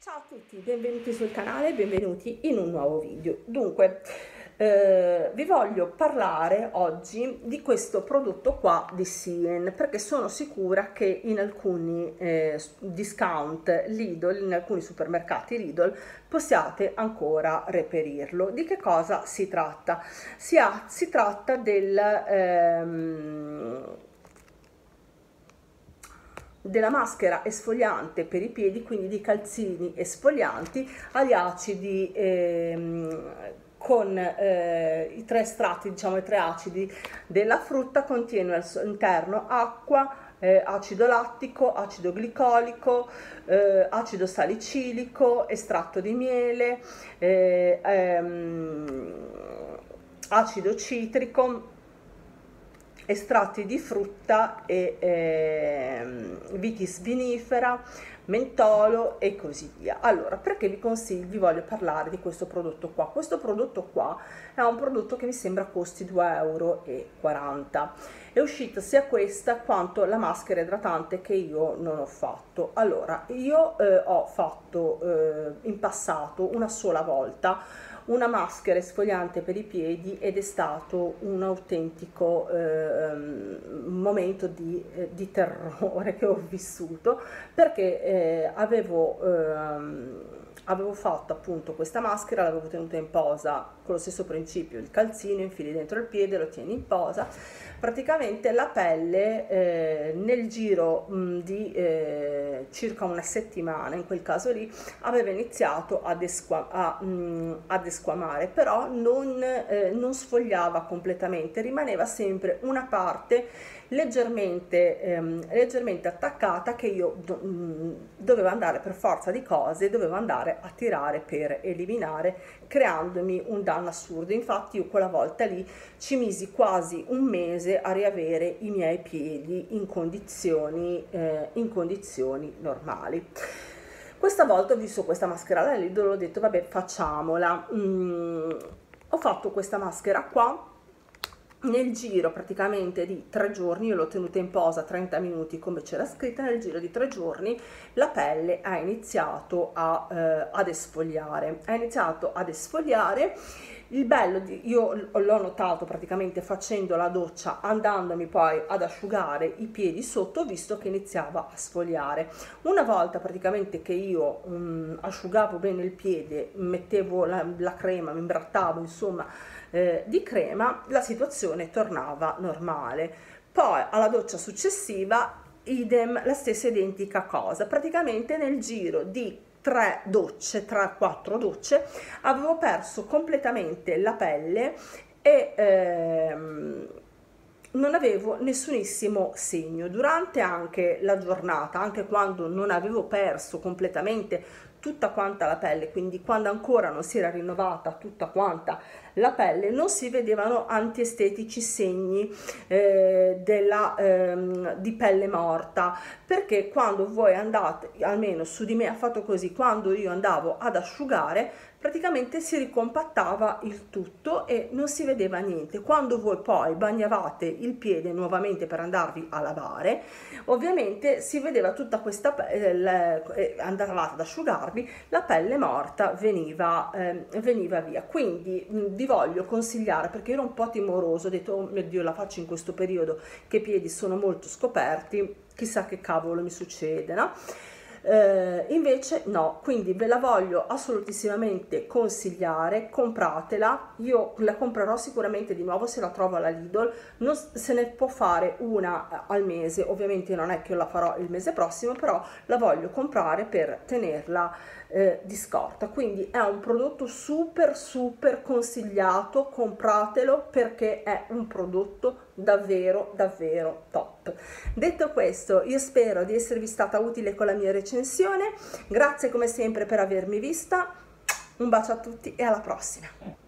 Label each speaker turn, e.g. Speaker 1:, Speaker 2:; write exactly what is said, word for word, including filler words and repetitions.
Speaker 1: Ciao a tutti, benvenuti sul canale, benvenuti in un nuovo video. Dunque, eh, vi voglio parlare oggi di questo prodotto qua di Shein, perché sono sicura che in alcuni eh, discount Lidl, in alcuni supermercati Lidl, possiate ancora reperirlo. Di che cosa si tratta? Si, ha, si tratta del... Ehm, della maschera esfoliante per i piedi, quindi di calzini esfolianti agli acidi ehm, con eh, i tre estratti, diciamo i tre acidi della frutta. Contiene al suo interno acqua, eh, acido lattico, acido glicolico, eh, acido salicilico, estratto di miele, eh, ehm, acido citrico, estratti di frutta e eh, vitis vinifera, mentolo e così via. Allora, perché vi consiglio, vi voglio parlare di questo prodotto qua? Questo prodotto qua è un prodotto che mi sembra costi due e quaranta euro. È uscita sia questa quanto la maschera idratante che io non ho fatto. Allora, io eh, ho fatto eh, in passato una sola volta una maschera esfoliante per i piedi ed è stato un autentico eh, momento di, eh, di terrore che ho vissuto, perché eh, avevo, ehm, avevo fatto appunto questa maschera, l'avevo tenuta in posa con lo stesso principio: il calzino, infili dentro il piede, lo tieni in posa. Praticamente la pelle eh, nel giro mh, di eh, circa una settimana, in quel caso lì, aveva iniziato ad, esqua a, mh, ad esquamare, però non, eh, non sfogliava completamente, rimaneva sempre una parte leggermente, ehm, leggermente attaccata, che io do, mh, dovevo andare per forza di cose, dovevo andare a tirare per eliminare, creandomi un danno assurdo. Infatti io quella volta lì ci misi quasi un mese a riavere i miei piedi in condizioni, eh, in condizioni normali. Questa volta ho visto questa maschera da Lidl, ho detto vabbè, facciamola. Mm, ho fatto questa maschera qua nel giro praticamente di tre giorni. Io l'ho tenuta in posa trenta minuti come c'era scritto. Nel giro di tre giorni la pelle ha iniziato a, eh, ad esfoliare ha iniziato ad esfoliare. Il bello di, io l'ho notato praticamente facendo la doccia, andandomi poi ad asciugare i piedi sotto, ho visto che iniziava a sfogliare. Una volta praticamente che io um, asciugavo bene il piede, mettevo la, la crema, mi imbrattavo insomma eh, di crema, la situazione tornava normale. Poi alla doccia successiva idem, la stessa identica cosa. Praticamente nel giro di tre docce, tre quattro docce, avevo perso completamente la pelle e ehm, non avevo nessunissimo segno. Durante anche la giornata, anche quando non avevo perso completamente tutta quanta la pelle, quindi quando ancora non si era rinnovata tutta quanta la pelle, non si vedevano antiestetici segni eh, della, ehm, di pelle morta, perché quando voi andate, almeno su di me ha fatto così, quando io andavo ad asciugare praticamente si ricompattava il tutto e non si vedeva niente. Quando voi poi bagnavate il piede nuovamente per andarvi a lavare, ovviamente si vedeva tutta questa pelle, eh, andavate ad asciugarvi, la pelle morta veniva, eh, veniva via. Quindi mh, vi voglio consigliare, perché ero un po' timoroso, ho detto oh mio Dio, la faccio in questo periodo che i piedi sono molto scoperti, chissà che cavolo mi succede, no? Eh, invece no, quindi ve la voglio assolutissimamente consigliare, compratela. Io la comprerò sicuramente di nuovo se la trovo alla Lidl. Non se ne può fare una al mese, ovviamente non è che io la farò il mese prossimo, però la voglio comprare per tenerla eh, di scorta. Quindi è un prodotto super super consigliato, compratelo perché è un prodotto davvero davvero top. Detto questo, io spero di esservi stata utile con la mia recensione. Grazie come sempre per avermi vista, un bacio a tutti e alla prossima.